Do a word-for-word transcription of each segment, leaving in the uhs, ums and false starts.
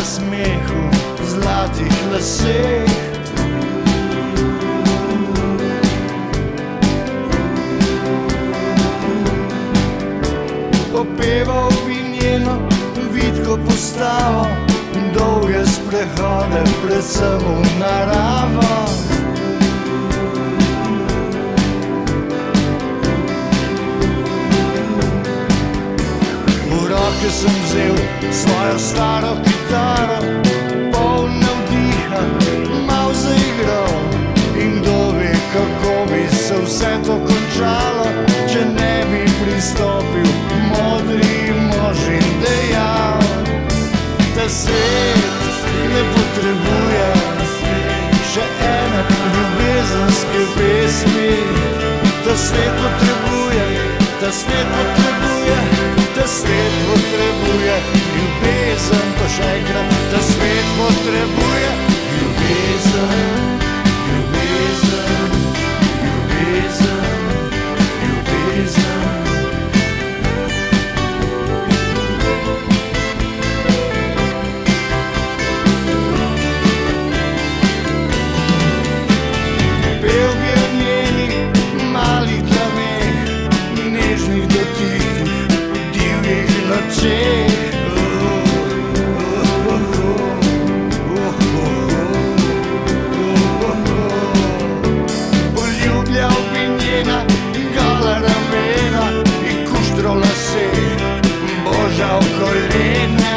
smehu zlatih laseh. Opeval bi njeno vitko postavo, dolge sprehode, predvsem v naravo. V roke sem vzel svojo staro kitaro, poln navdiha, mal zaigral. In kdo ve, kako bi se vse to končalo, če ne bi pristopil modri mož in dejal, da svet ne potrebuje še ene ljubezenske pesmi. Da svet potrebuje, da svet potrebuje, da svet potrebuje ljubezen, pa še enkrat, da svet potrebuje ljubezen, ljubezen, ljubezen, ljubezen. Pel bi o njenih malih dlaneh, nežnih dotikih, divjih nočeh. Poljubljal bi njena gola ramena in kuštro lase, božal kolena.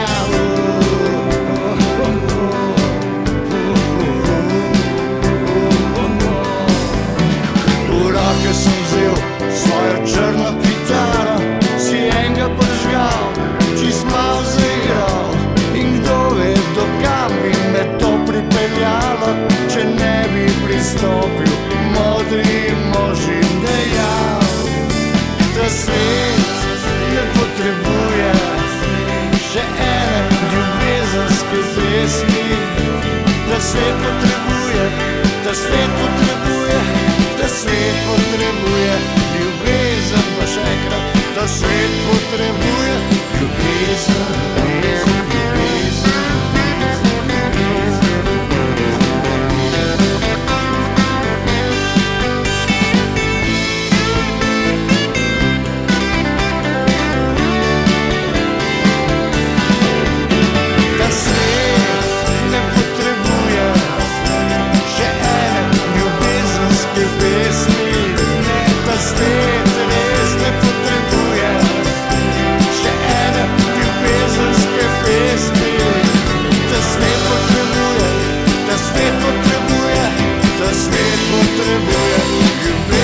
V roke sem vzel svojo črno kitaro, si enega prižgal, čist mal zaigral. In kdo ve, do kam bi me to pripeljalo, če ne bi pristopil modri mož in dejal, da svet ne potrebuje še ene ljubezenske pesmi. Da svet potrebuje, da svet potrebuje, da svet potrebuje ljubezen, pa še enkrat, da svet potrebuje ljubezen, ljubezen, ljubezen. Da svet ne potrebuje še ene ljubezenske pesmi. Ne, da svet res ne potrebuje še ene ljubezenske pesmi. Da svet potrebuje, da svet potrebuje, da svet potrebuje ljubezen.